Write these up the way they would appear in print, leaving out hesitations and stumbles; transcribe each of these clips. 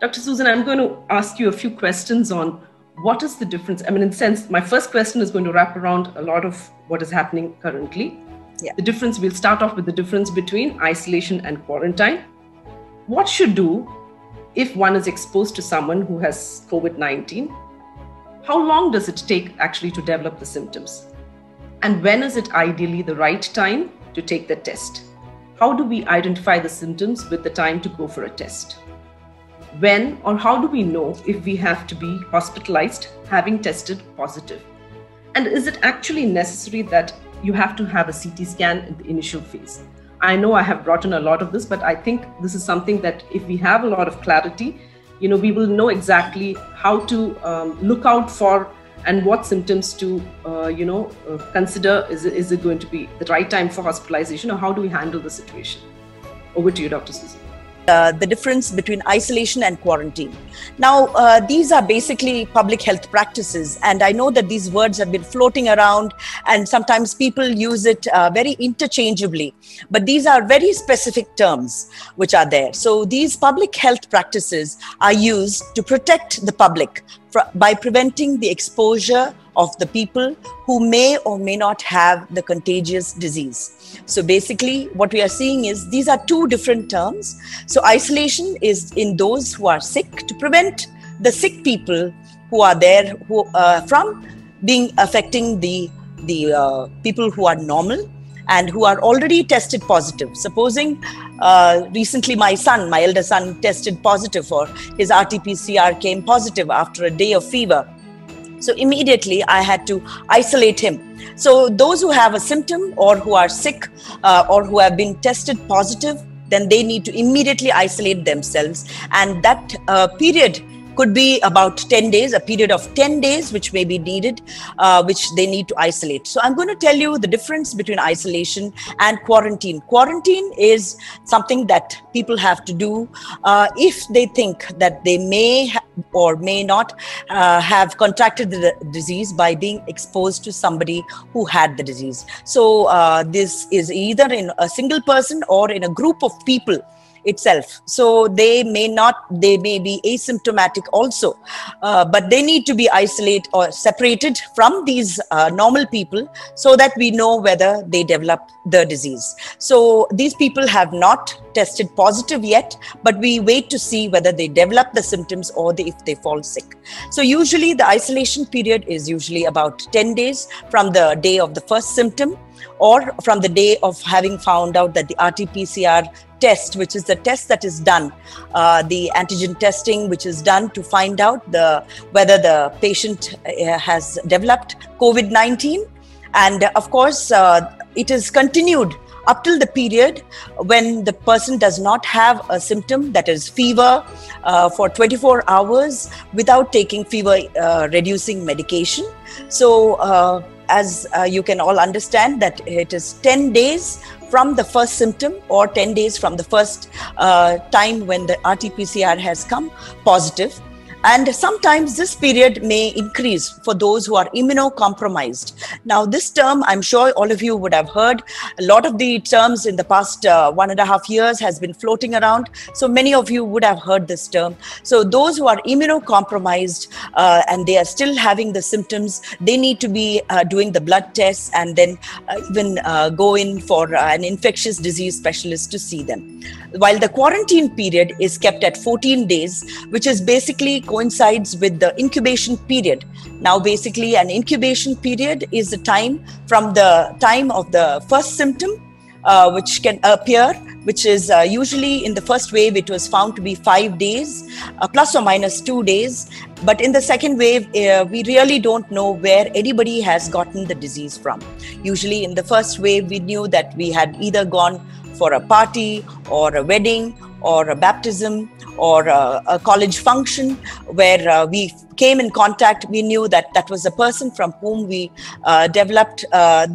Dr. Susan, I'm going to ask you a few questions on what is the difference. I mean, in a sense, my first question is going to wrap around a lot of what is happening currently. Yeah. The difference, we'll start off with the difference between isolation and quarantine. What should do if one is exposed to someone who has COVID-19? How long does it take actually to develop the symptoms? And when is it ideally the right time to take the test? How do we identify the symptoms with the time to go for a test? When or how do we know if we have to be hospitalized having tested positive? And is it actually necessary that you have to have a CT scan in the initial phase? I know I have brought in a lot of this, but I think this is something that if we have a lot of clarity, we will know exactly how to look out for and what symptoms to, consider. Is it going to be the right time for hospitalization, or how do we handle the situation? Over to you, Dr. Susan. The difference between isolation and quarantine. Now, these are basically public health practices, and I know that these words have been floating around and sometimes people use it very interchangeably, but these are very specific terms which are there. So these public health practices are used to protect the public by preventing the exposure of the people who may or may not have the contagious disease. So basically what we are seeing is these are two different terms. So isolation is in those who are sick, to prevent the sick people who are there from being affecting the people who are normal and who are already tested positive. Supposing recently my elder son tested positive, or his RT-PCR came positive after a day of fever. So immediately I had to isolate him. So those who have a symptom or who are sick or who have been tested positive, then they need to immediately isolate themselves. And that period could be about 10 days, a period of 10 days, which may be needed, which they need to isolate. So I'm going to tell you the difference between isolation and quarantine. Quarantine is something that people have to do if they think that they may or may not have contracted the disease by being exposed to somebody who had the disease. So this is either in a single person or in a group of people itself. So they may be asymptomatic also, but they need to be isolated or separated from these normal people so that we know whether they develop the disease. So these people have not tested positive yet, but we wait to see whether they develop the symptoms or if they fall sick. So usually the isolation period is usually about 10 days from the day of the first symptom, or from the day of having found out that the RT-PCR test, which is the test that is done, the antigen testing, which is done to find out whether the patient has developed COVID-19. And of course, it is continued up till the period when the person does not have a symptom, that is fever, for 24 hours without taking fever reducing medication. So as you can all understand, that it is 10 days from the first symptom or 10 days from the first time when the RT-PCR has come positive. And sometimes this period may increase for those who are immunocompromised. Now, this term, I'm sure all of you would have heard. A lot of the terms in the past 1.5 years has been floating around. So many of you would have heard this term. So those who are immunocompromised and they are still having the symptoms, they need to be doing the blood tests and then even go in for an infectious disease specialist to see them. While the quarantine period is kept at 14 days, which is basically coincides with the incubation period. Now, basically, an incubation period is the time from the time of the first symptom, which can appear, which is usually in the first wave, it was found to be 5 days, plus or minus 2 days. But in the second wave, we really don't know where anybody has gotten the disease from. Usually in the first wave, we knew that we had either gone for a party or a wedding or a baptism or a college function where we came in contact. We knew that that was a person from whom we developed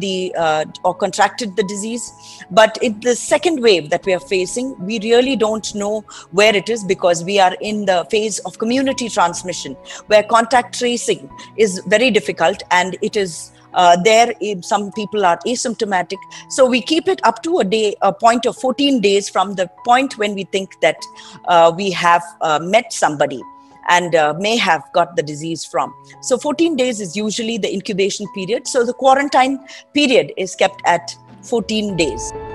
or contracted the disease. But in the second wave that we are facing, we really don't know where it is, because we are in the phase of community transmission where contact tracing is very difficult, and it is Some people are asymptomatic. So we keep it up to a point of 14 days from the point when we think that we have met somebody and may have got the disease from. So 14 days is usually the incubation period. So the quarantine period is kept at 14 days.